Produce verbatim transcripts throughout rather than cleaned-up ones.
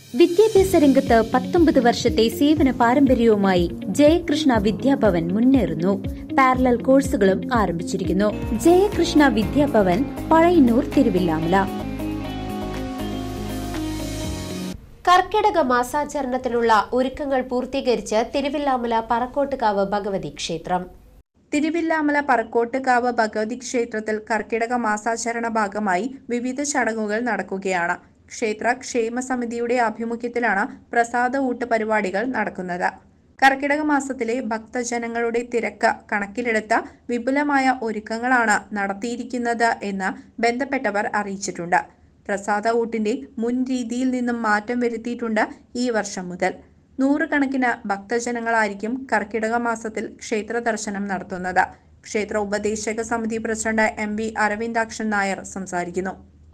വിദ്യാഭ്യാസ രംഗത്ത് പത്തൊമ്പത് വർഷത്തെ സേവന പാരമ്പര്യവുമായി ജയകൃഷ്ണ വിദ്യാഭവൻ മുന്നേറുന്നു. പാരലൽ കോഴ്സുകളും ആരംഭിച്ചിരിക്കുന്നു. ജയകൃഷ്ണ വിദ്യാഭവൻ, പഴയന്നൂർ, തിരുവില്ലാമല. കർക്കിടക മാസാചരണത്തിനുള്ള ഒരുക്കങ്ങൾ പൂർത്തീകരിച്ച് തിരുവില്ലാമല പറക്കോട്ടുകാവ് ഭഗവതി ക്ഷേത്രം. തിരുവില്ലാമല പറക്കോട്ടുകാവ് ഭഗവതി ക്ഷേത്രത്തിൽ കർക്കിടക മാസാചരണ ഭാഗമായി വിവിധ ചടങ്ങുകൾ നടക്കുകയാണ്. ക്ഷേത്ര ക്ഷേമ സമിതിയുടെ ആഭിമുഖ്യത്തിലാണ് പ്രസാദ ഊട്ട് പരിപാടികൾ നടക്കുന്നത്. കർക്കിടക മാസത്തിലെ ഭക്തജനങ്ങളുടെ തിരക്ക് കണക്കിലെടുത്ത വിപുലമായ ഒരുക്കങ്ങളാണ് നടത്തിയിരിക്കുന്നത് എന്ന് ബന്ധപ്പെട്ടവർ അറിയിച്ചിട്ടുണ്ട്. പ്രസാദ ഊട്ടിന്റെ മുൻ രീതിയിൽ നിന്നും മാറ്റം വരുത്തിയിട്ടുണ്ട്. ഈ വർഷം മുതൽ നൂറുകണക്കിന് ഭക്തജനങ്ങളായിരിക്കും കർക്കിടക മാസത്തിൽ ക്ഷേത്ര ദർശനം നടത്തുന്നത്. ക്ഷേത്ര ഉപദേശക സമിതി president M V Aravindakshan Nair സംസാരിക്കുന്നു.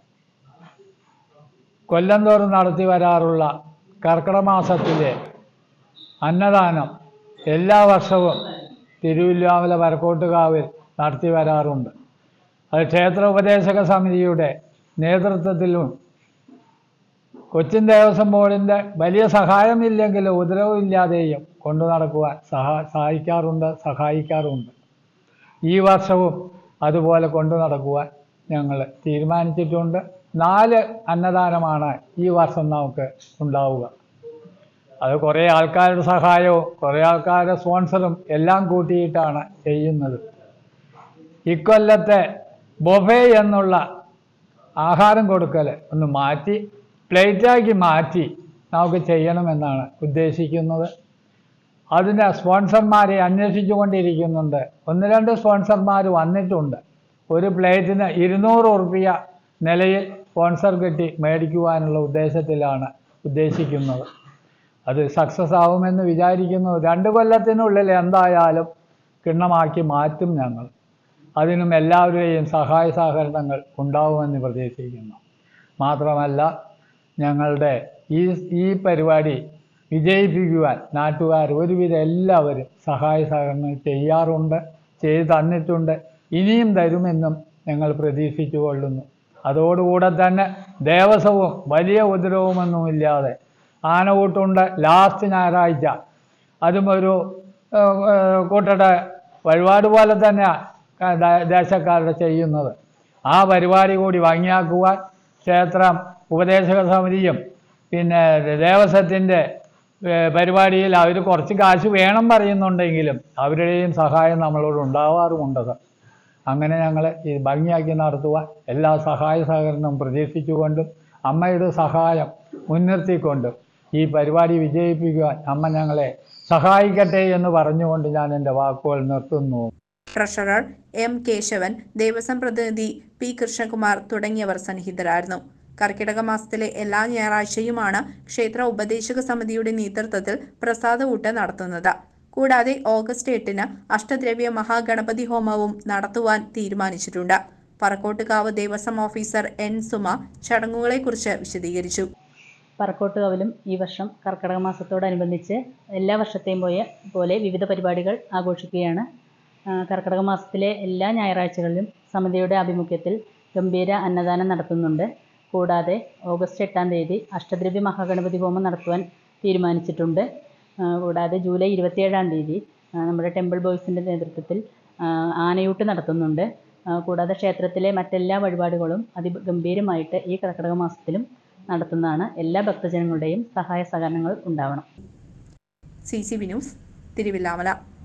കൊല്ലം തോറും നടത്തി വരാറുള്ള കർക്കിടക മാസത്തിലെ അന്നദാനം എല്ലാ വർഷവും തിരുവില്ലാമല പറക്കോട്ടുകാവിൽ നടത്തി വരാറുണ്ട്. അത് ക്ഷേത്ര ഉപദേശക സമിതിയുടെ നേതൃത്വത്തിലും കൊച്ചിൻ ദേവസ്വം ബോർഡിൻ്റെ വലിയ സഹായമില്ലെങ്കിലും ഉത്തരവില്ലാതെയും കൊണ്ടു നടക്കുവാൻ സഹാ സഹായിക്കാറുണ്ട് സഹായിക്കാറുണ്ട് ഈ വർഷവും അതുപോലെ കൊണ്ടു നടക്കുവാൻ ഞങ്ങൾ തീരുമാനിച്ചിട്ടുണ്ട്. നാല് അന്നദാനമാണ് ഈ വർഷം നമുക്ക് ഉണ്ടാവുക. അത് കുറേ ആൾക്കാരുടെ സഹായവും കുറേ ആൾക്കാരുടെ സ്പോൺസറും എല്ലാം കൂട്ടിയിട്ടാണ് ചെയ്യുന്നത്. ഇക്കൊല്ലത്തെ ബൊഫേ എന്നുള്ള ആഹാരം കൊടുക്കൽ ഒന്ന് മാറ്റി പ്ലേറ്റാക്കി മാറ്റി നമുക്ക് ചെയ്യണമെന്നാണ് ഉദ്ദേശിക്കുന്നത്. അതിന് സ്പോൺസർമാരെ അന്വേഷിച്ചു കൊണ്ടിരിക്കുന്നുണ്ട്. ഒന്ന് രണ്ട് സ്പോൺസർമാർ വന്നിട്ടുണ്ട്. ഒരു പ്ലേറ്റിന് ഇരുന്നൂറ് ഉറുപ്പിക നിലയിൽ സ്പോൺസർ കിട്ടി മേടിക്കുവാനുള്ള ഉദ്ദേശത്തിലാണ് ഉദ്ദേശിക്കുന്നത്. അത് സക്സസ് ആവുമെന്ന് വിചാരിക്കുന്നു. രണ്ട് കൊല്ലത്തിനുള്ളിൽ എന്തായാലും കിണ്ണമാക്കി മാറ്റും ഞങ്ങൾ. അതിനും എല്ലാവരുടെയും സഹായ സഹകരണങ്ങൾ ഉണ്ടാവുമെന്ന് പ്രതീക്ഷിക്കുന്നു. മാത്രമല്ല, ഞങ്ങളുടെ ഈ ഈ പരിപാടി വിജയിപ്പിക്കുവാൻ നാട്ടുകാർ ഒരുവിധം എല്ലാവരും സഹായ സഹകരണങ്ങൾ ചെയ്യാറുണ്ട്, ചെയ്തു തന്നിട്ടുണ്ട്, ഇനിയും തരുമെന്നും ഞങ്ങൾ പ്രതീക്ഷിച്ചു കൊള്ളുന്നു. അതോടുകൂടെ തന്നെ ദേവസ്വവും വലിയ ഉപദ്രവമൊന്നുമില്ലാതെ ആനകൂട്ടുണ്ട് ലാസ്റ്റ് ഞായറാഴ്ച. അതും ഒരു കൂട്ടയുടെ വഴിപാട് പോലെ തന്നെയാണ് ദേശക്കാരുടെ ചെയ്യുന്നത്. ആ പരിപാടി കൂടി ഭംഗിയാക്കുവാൻ ക്ഷേത്രം ഉപദേശക സമിതിയും പിന്നെ ദേവസ്വത്തിൻ്റെ പരിപാടിയിൽ അവർ കുറച്ച് കാശ് വേണം പറയുന്നുണ്ടെങ്കിലും അവരുടെയും സഹായം നമ്മളോട് ഉണ്ടാവാറുമുണ്ട്. അങ്ങനെ ഞങ്ങൾ ഈ ഭംഗിയാക്കി നടത്തുവാൻ എല്ലാ സഹായ സഹകരണവും പ്രതീക്ഷിച്ചുകൊണ്ടും അമ്മയുടെ സഹായം മുൻനിർത്തിക്കൊണ്ടും ഈ പരിപാടി വിജയിപ്പിക്കുവാൻ അമ്മ ഞങ്ങളെ സഹായിക്കട്ടെ എന്ന് പറഞ്ഞുകൊണ്ട് ഞാൻ എൻ്റെ വാക്കുകൾ നിർത്തുന്നു. ട്രഷറർ എം കേശവൻ, ദേവസ്വം പ്രതിനിധി പി കൃഷ്ണകുമാർ തുടങ്ങിയവർ സന്നിഹിതരായിരുന്നു. കർക്കിടക മാസത്തിലെ എല്ലാ ഞായറാഴ്ചയുമാണ് ക്ഷേത്ര ഉപദേശക സമിതിയുടെ നേതൃത്വത്തിൽ പ്രസാദ ഊട്ട് നടത്തുന്നത്. കൂടാതെ ഓഗസ്റ്റ് എട്ടിന് അഷ്ടദ്രവ്യ മഹാഗണപതി ഹോമവും നടത്തുവാൻ തീരുമാനിച്ചിട്ടുണ്ട്. പറക്കോട്ടുകാവ് ദേവസ്വം ഓഫീസർ എൻ സുമ ചടങ്ങുകളെക്കുറിച്ച് വിശദീകരിച്ചു. പറക്കോട്ടുകാവിലും ഈ വർഷം കർക്കിടക മാസത്തോടനുബന്ധിച്ച് എല്ലാ വർഷത്തെയും പോയ പോലെ വിവിധ പരിപാടികൾ ആഘോഷിക്കുകയാണ്. കർക്കിടക മാസത്തിലെ എല്ലാ ഞായറാഴ്ചകളിലും സമിതിയുടെ ആഭിമുഖ്യത്തിൽ ഗംഭീര അന്നദാനം നടത്തുന്നുണ്ട്. കൂടാതെ ഓഗസ്റ്റ് എട്ടാം തീയതി അഷ്ടദ്രവ്യ മഹാഗണപതി ഹോമം നടത്തുവാൻ തീരുമാനിച്ചിട്ടുണ്ട്. കൂടാതെ ജൂലൈ ഇരുപത്തിയേഴാം തീയതി നമ്മുടെ ടെമ്പിൾ ബോയ്സിൻ്റെ നേതൃത്വത്തിൽ ആനയൂട്ട് നടത്തുന്നുണ്ട്. കൂടാതെ ക്ഷേത്രത്തിലെ മറ്റെല്ലാ വഴിപാടുകളും അതിഗംഭീരമായിട്ട് ഈ കർക്കിടക മാസത്തിലും നടത്തുന്നതാണ്. എല്ലാ ഭക്തജനങ്ങളുടെയും സഹായ സഹകരണങ്ങൾ ഉണ്ടാവണം. C C V news, Thiruvilwamala.